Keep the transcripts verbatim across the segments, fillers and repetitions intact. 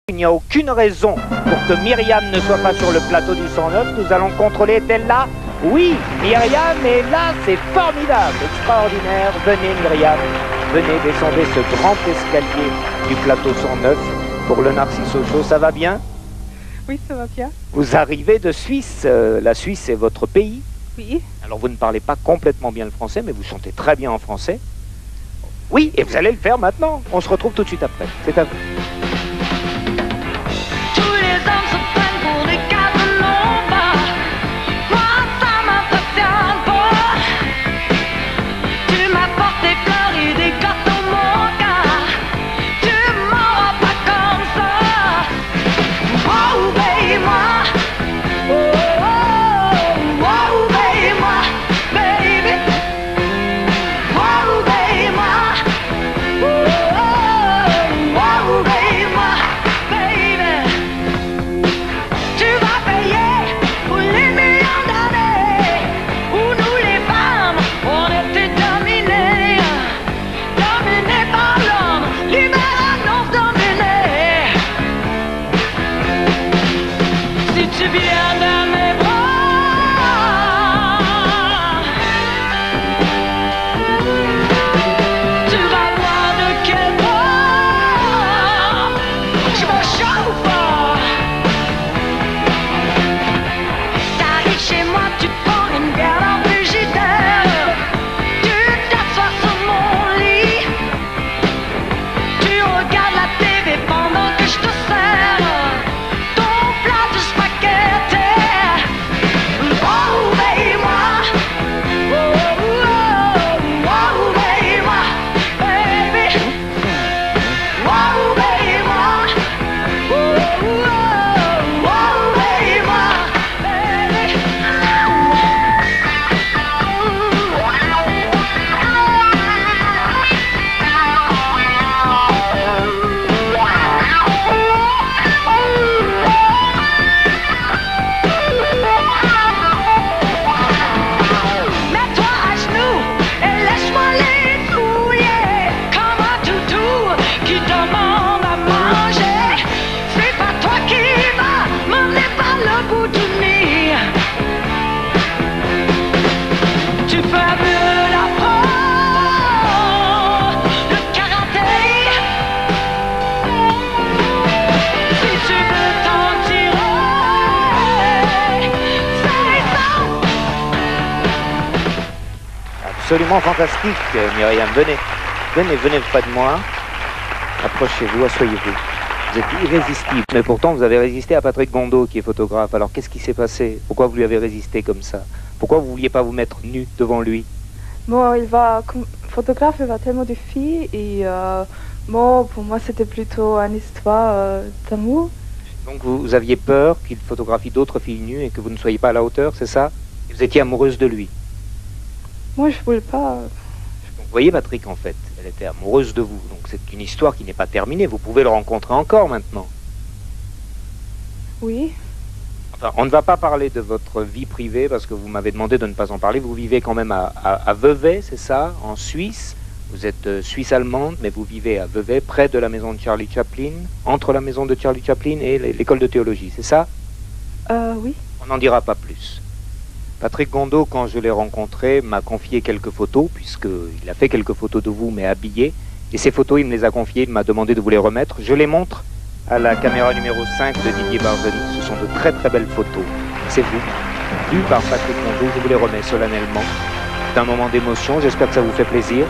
Il n'y a aucune raison pour que Myriam ne soit pas sur le plateau du cent neuf. Nous allons contrôler, est-elle là? Oui, Myriam est là, c'est formidable, extraordinaire. Venez Myriam, venez descendre ce grand escalier du plateau cent neuf pour le Narciso Show. Ça va bien? Oui, ça va bien. Vous arrivez de Suisse, euh, la Suisse est votre pays? Oui. Alors vous ne parlez pas complètement bien le français, mais vous chantez très bien en français. Oui, et vous allez le faire maintenant. On se retrouve tout de suite après. C'est à vous. Absolument fantastique, Myriam. Venez, venez, venez près de moi. Approchez-vous, asseyez-vous. Vous êtes irrésistible. Mais pourtant, vous avez résisté à Patrick Gondot, qui est photographe. Alors, qu'est-ce qui s'est passé? Pourquoi vous lui avez résisté comme ça? Pourquoi vous ne vouliez pas vous mettre nu devant lui? Bon, il va, comme photographe, il va tellement de filles et euh, bon, pour moi, c'était plutôt une histoire euh, d'amour. Donc, vous, vous aviez peur qu'il photographie d'autres filles nues et que vous ne soyez pas à la hauteur, c'est ça? Et vous étiez amoureuse de lui? Moi, je voulais pas... Vous voyez, Patrick, en fait, elle était amoureuse de vous. Donc c'est une histoire qui n'est pas terminée. Vous pouvez le rencontrer encore maintenant. Oui. Enfin, on ne va pas parler de votre vie privée parce que vous m'avez demandé de ne pas en parler. Vous vivez quand même à, à, à Vevey, c'est ça, en Suisse. Vous êtes euh, suisse-allemande, mais vous vivez à Vevey, près de la maison de Charlie Chaplin, entre la maison de Charlie Chaplin et l'école de théologie, c'est ça? Euh, oui. On n'en dira pas plus. Patrick Gondot, quand je l'ai rencontré, m'a confié quelques photos, puisqu'il a fait quelques photos de vous, mais habillées. Et ces photos, il me les a confiées, il m'a demandé de vous les remettre. Je les montre à la caméra numéro cinq de Didier Barzani. Ce sont de très très belles photos. C'est vous, vues par Patrick Gondot. Je vous les remets solennellement. C'est un moment d'émotion, j'espère que ça vous fait plaisir.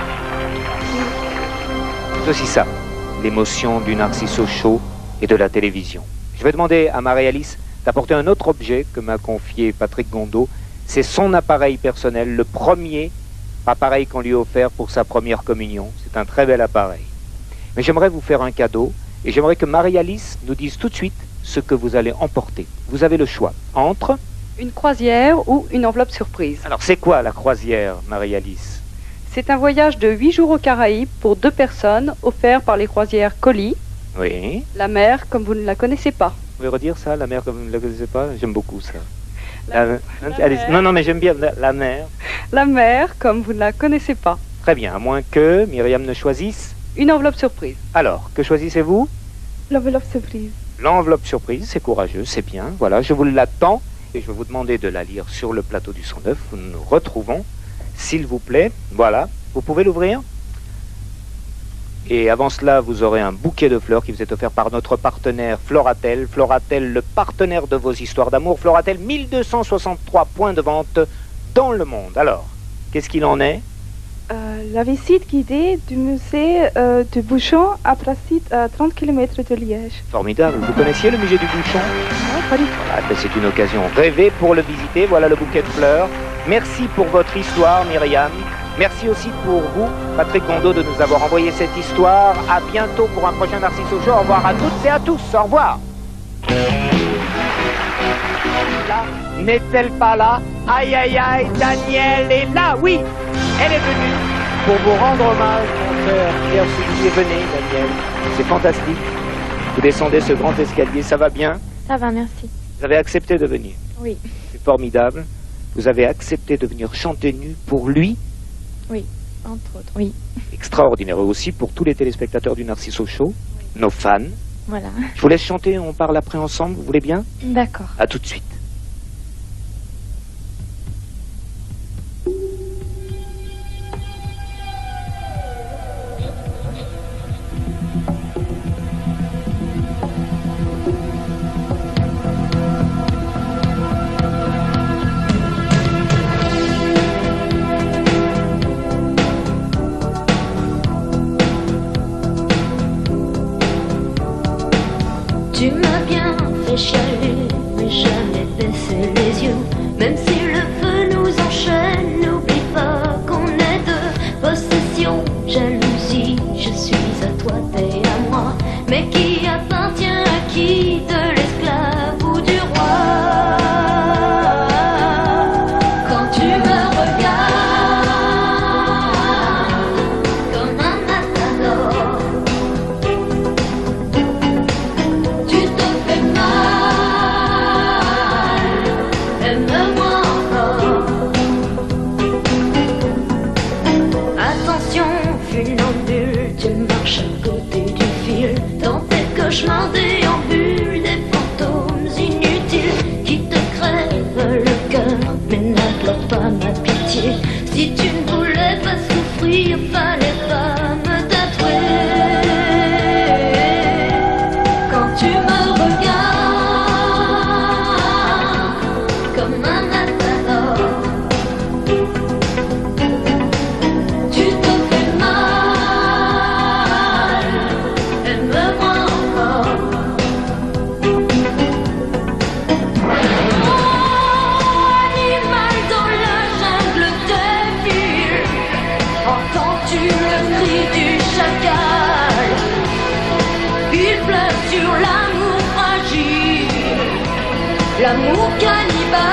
C'est aussi ça, l'émotion du Narciso Show et de la télévision. Je vais demander à Marie-Alice d'apporter un autre objet que m'a confié Patrick Gondot. C'est son appareil personnel, le premier appareil qu'on lui a offert pour sa première communion. C'est un très bel appareil. Mais j'aimerais vous faire un cadeau et j'aimerais que Marie-Alice nous dise tout de suite ce que vous allez emporter. Vous avez le choix entre... Une croisière ou une enveloppe surprise. Alors c'est quoi la croisière, Marie-Alice? C'est un voyage de huit jours aux Caraïbes pour deux personnes offert par les croisières Colis. Oui. La mer comme vous ne la connaissez pas. Vous pouvez redire ça, la mer comme vous ne la connaissez pas? J'aime beaucoup ça. La, la, la allez, non, non, mais j'aime bien la, la mer. La mer comme vous ne la connaissez pas. Très bien, à moins que Myriam ne choisisse. Une enveloppe surprise. Alors, que choisissez-vous? L'enveloppe surprise. L'enveloppe surprise, c'est courageux, c'est bien. Voilà, je vous l'attends et je vais vous demander de la lire sur le plateau du cent neuf. Nous nous retrouvons, s'il vous plaît. Voilà, vous pouvez l'ouvrir. Et avant cela, vous aurez un bouquet de fleurs qui vous est offert par notre partenaire Floratel. Floratel, le partenaire de vos histoires d'amour. Floratel, mille deux cent soixante-trois points de vente dans le monde. Alors, qu'est-ce qu'il en est? Euh, la visite guidée du musée euh, du Bouchon à Placide, à trente kilomètres de Liège. Formidable. Vous connaissiez le musée du Bouchon? Non, pas du tout. Voilà, ben c'est une occasion rêvée pour le visiter. Voilà le bouquet de fleurs. Merci pour votre histoire, Myriam. Merci aussi pour vous, Patrick Gondot, de nous avoir envoyé cette histoire. À bientôt pour un prochain Narciso Show. Au revoir à toutes et à tous. Au revoir. Là, n'est-elle pas là? Aïe, aïe, aïe, Daniel est là. Oui, elle est venue pour vous rendre hommage, mon frère Pierre Soulier. Venez, Daniel. C'est fantastique. Vous descendez ce grand escalier. Ça va bien? Ça va, merci. Vous avez accepté de venir? Oui. C'est formidable. Vous avez accepté de venir chanter nu pour lui? Oui, entre autres, oui. Extraordinaire. Et aussi pour tous les téléspectateurs du Narciso Show, oui. Nos fans. Voilà. Je vous laisse chanter, on parle après ensemble, vous voulez bien? D'accord. À tout de suite. Tu m'as bien fait chialer, mais jamais baisser les yeux. Même si le feu nous enchaîne, n'oublie pas qu'on est deux. Possession, jalousie, je suis à toi, t'es à moi. Mais qui appartient à qui, de l'esclave ou du roi? Quand tu me regardes comme un matador, cauchemar déambule, des fantômes inutiles qui te crèvent le cœur, mais n'implore pas ma pitié. Si tu ne voulais pas souffrir, fallait pas me tatouer. Quand tu me regardes comme un matador, tu te fais mal, aime-moi. L'amour cannibale.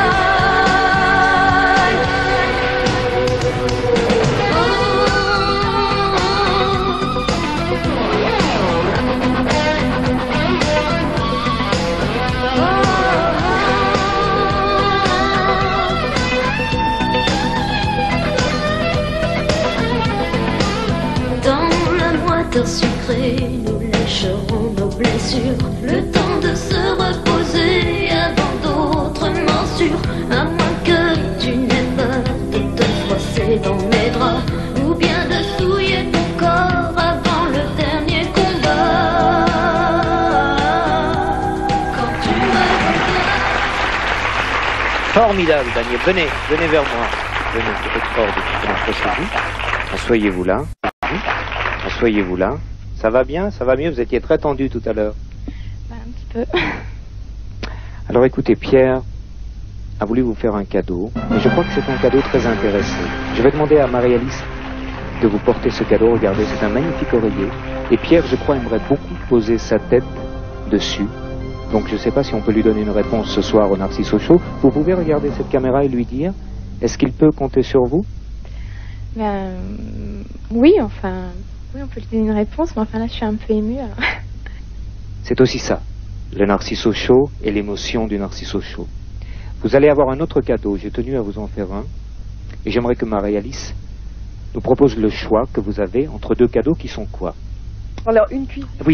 Dans la moiteur sucrée, nous lécherons nos blessures, le temps de se reposer avant d'autres morsures, à moins que tu n'aies peur de te froisser dans mes draps, ou bien de souiller ton corps avant le dernier combat. Quand tu me regardes. Formidable, Daniel. Venez, venez vers moi. Venez, c'est extraordinaire. Approchez-vous. Asseyez-vous là. Asseyez-vous là. Ça va bien? Ça va mieux? Vous étiez très tendu tout à l'heure. Ben, un petit peu. Alors écoutez, Pierre a voulu vous faire un cadeau, et je crois que c'est un cadeau très intéressant. Je vais demander à Marie-Alice de vous porter ce cadeau. Regardez, c'est un magnifique oreiller. Et Pierre, je crois, aimerait beaucoup poser sa tête dessus. Donc je ne sais pas si on peut lui donner une réponse ce soir au Narciso Show. Vous pouvez regarder cette caméra et lui dire, est-ce qu'il peut compter sur vous? Ben, oui, enfin, oui, on peut lui donner une réponse, mais enfin là, je suis un peu émue. Alors. C'est aussi ça, le Narciso Show et l'émotion du Narciso Show. Vous allez avoir un autre cadeau, j'ai tenu à vous en faire un, et j'aimerais que Marie-Alice nous propose le choix que vous avez entre deux cadeaux qui sont quoi? Alors, une cuisine. Oui, alors,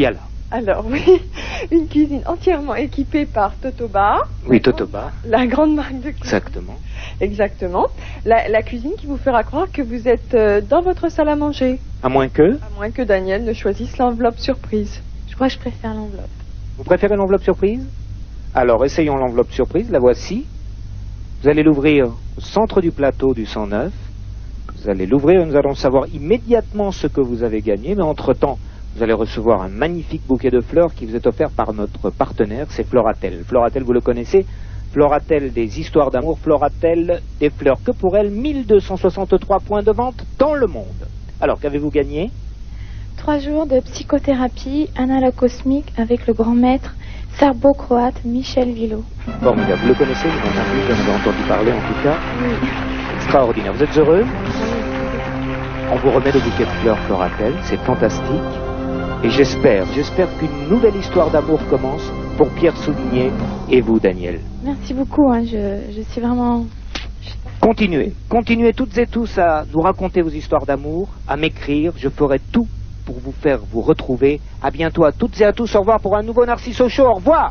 Alors oui, une cuisine entièrement équipée par Totoba. Oui, Totoba. La grande marque de cuisine. Exactement. Exactement. La, la cuisine qui vous fera croire que vous êtes euh, dans votre salle à manger. À moins que À moins que Daniel ne choisisse l'enveloppe surprise. Je crois que je préfère l'enveloppe. Vous préférez l'enveloppe surprise? Alors, essayons l'enveloppe surprise. La voici. Vous allez l'ouvrir au centre du plateau du cent neuf. Vous allez l'ouvrir et nous allons savoir immédiatement ce que vous avez gagné. Mais entre-temps, vous allez recevoir un magnifique bouquet de fleurs qui vous est offert par notre partenaire, c'est Floratel. Floratel, vous le connaissez? Floratel des histoires d'amour, Floratel des fleurs. Que pour elle, mille deux cent soixante-trois points de vente dans le monde. Alors, qu'avez-vous gagné? Trois jours de psychothérapie analo-cosmique avec le grand maître serbo-croate Michel Villot. Formidable. Vous le connaissez? Vous en avez, j'en ai entendu parler en tout cas. Oui. Extraordinaire. Vous êtes heureux? On vous remet le bouquet de fleurs Floratel. C'est fantastique. Et j'espère, j'espère qu'une nouvelle histoire d'amour commence pour Pierre Souligné et vous, Daniel. Merci beaucoup, hein, je, je suis vraiment... Continuez, continuez toutes et tous à nous raconter vos histoires d'amour, à m'écrire, je ferai tout pour vous faire vous retrouver. À bientôt à toutes et à tous, au revoir pour un nouveau Narciso Show, au revoir.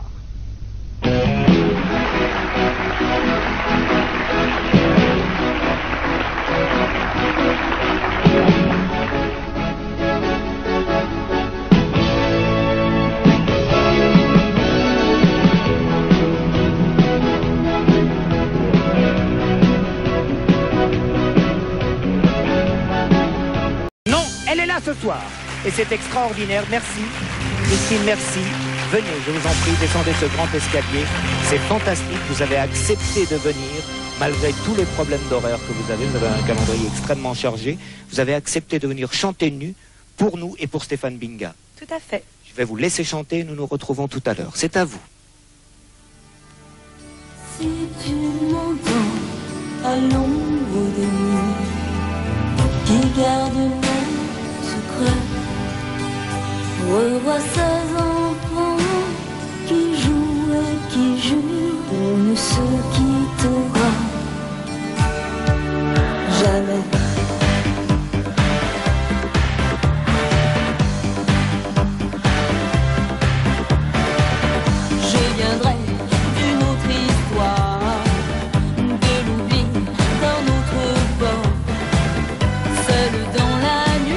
Ce soir. Et c'est extraordinaire. Merci. Christine, merci. Venez, je vous en prie, descendez ce grand escalier. C'est fantastique. Vous avez accepté de venir, malgré tous les problèmes d'horaire que vous avez. Vous avez un calendrier extrêmement chargé. Vous avez accepté de venir chanter nu pour nous et pour Stéphane Binga. Tout à fait. Je vais vous laisser chanter. Nous nous retrouvons tout à l'heure. C'est à vous. Si tu m'entends à l'ombre des nuits qui garde mon revois ces enfants qui jouent et qui jurent, on ne se quittera jamais. Je viendrai d'une autre histoire, de l'oubli dans notre bord, seul dans la nuit.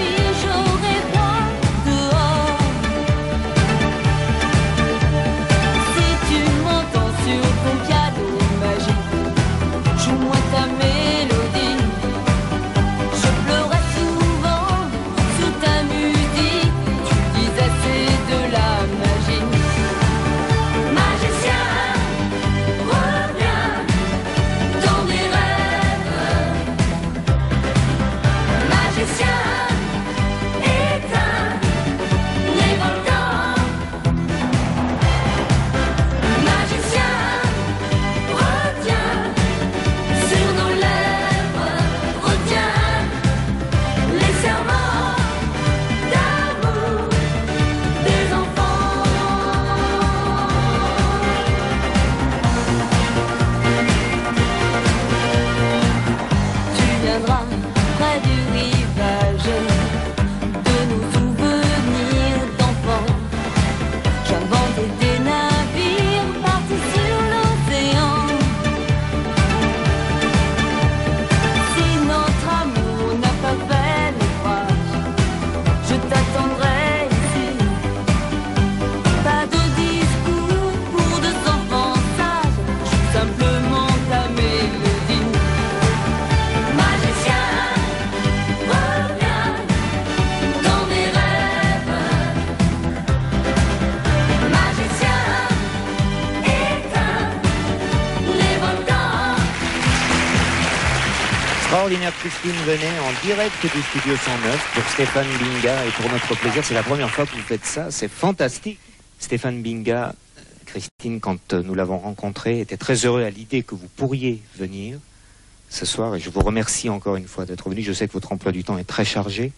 Extraordinaire. Christine venait en direct du studio cent neuf pour Stéphane Binga et pour notre plaisir. C'est la première fois que vous faites ça, c'est fantastique. Stéphane Binga, Christine, quand nous l'avons rencontré, était très heureux à l'idée que vous pourriez venir ce soir et je vous remercie encore une fois d'être venu. Je sais que votre emploi du temps est très chargé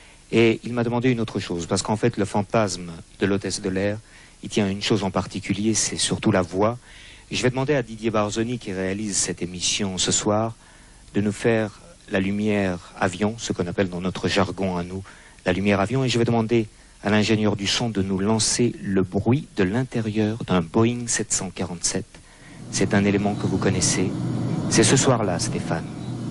et il m'a demandé une autre chose parce qu'en fait le fantasme de l'hôtesse de l'air, il tient à une chose en particulier, c'est surtout la voix. Et je vais demander à Didier Barzoni qui réalise cette émission ce soir de nous faire la lumière avion, ce qu'on appelle dans notre jargon à nous, la lumière avion. Et je vais demander à l'ingénieur du son de nous lancer le bruit de l'intérieur d'un Boeing sept cent quarante-sept. C'est un élément que vous connaissez. C'est ce soir-là, Stéphane,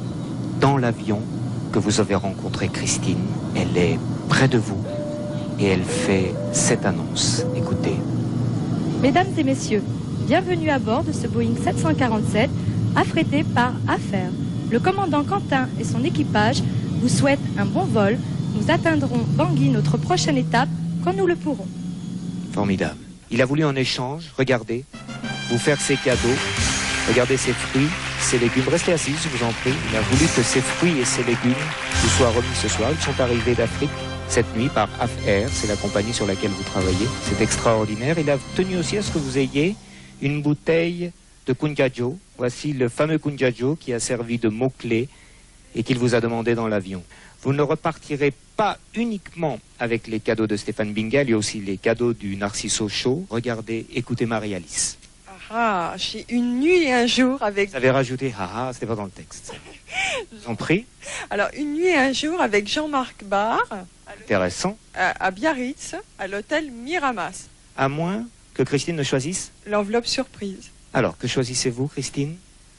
dans l'avion, que vous avez rencontré Christine. Elle est près de vous et elle fait cette annonce. Écoutez. Mesdames et messieurs, bienvenue à bord de ce Boeing sept cent quarante-sept affrété par Affaires. Le commandant Quentin et son équipage vous souhaitent un bon vol. Nous atteindrons Bangui, notre prochaine étape, quand nous le pourrons. Formidable. Il a voulu en échange, regardez, vous faire ses cadeaux. Regardez ces fruits, ces légumes. Restez assis, je vous en prie. Il a voulu que ces fruits et ces légumes vous soient remis ce soir. Ils sont arrivés d'Afrique cette nuit par Afair. C'est la compagnie sur laquelle vous travaillez. C'est extraordinaire. Il a tenu aussi à ce que vous ayez une bouteille de Kunjajo. Voici le fameux Kunjajo qui a servi de mot-clé et qu'il vous a demandé dans l'avion. Vous ne repartirez pas uniquement avec les cadeaux de Stéphane Binga, il y a aussi les cadeaux du Narciso Show. Regardez, écoutez Marie-Alice. Ah, j'ai une nuit et un jour avec... Vous avez rajouté haha, c'était pas dans le texte. Je vous en prie. Alors, une nuit et un jour avec Jean-Marc Barr. Intéressant. À, à Biarritz, à l'hôtel Miramas. À moins que Christine ne choisisse. L'enveloppe surprise. Alors, que choisissez-vous, Christine?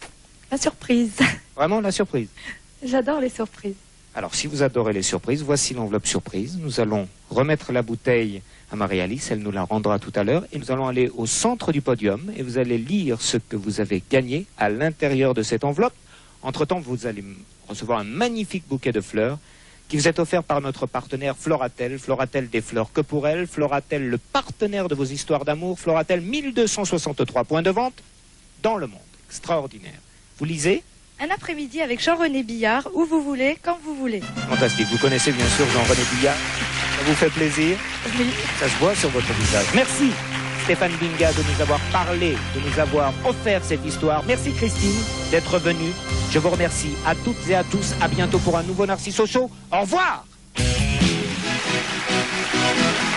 La surprise. Vraiment, la surprise. J'adore les surprises. Alors, si vous adorez les surprises, voici l'enveloppe surprise. Nous allons remettre la bouteille à Marie-Alice, elle nous la rendra tout à l'heure, et nous allons aller au centre du podium, et vous allez lire ce que vous avez gagné à l'intérieur de cette enveloppe. Entre-temps, vous allez recevoir un magnifique bouquet de fleurs qui vous est offert par notre partenaire Floratel. Floratel des fleurs que pour elle. Floratel, le partenaire de vos histoires d'amour. Floratel, mille deux cent soixante-trois points de vente dans le monde. Extraordinaire. Vous lisez? Un après-midi avec Jean-René Billard, où vous voulez, quand vous voulez. Fantastique. Vous connaissez bien sûr Jean-René Billard. Ça vous fait plaisir? Oui. Ça se voit sur votre visage. Merci Stéphane Binga de nous avoir parlé, de nous avoir offert cette histoire. Merci Christine d'être venue. Je vous remercie à toutes et à tous. À bientôt pour un nouveau Narciso Show. Au revoir.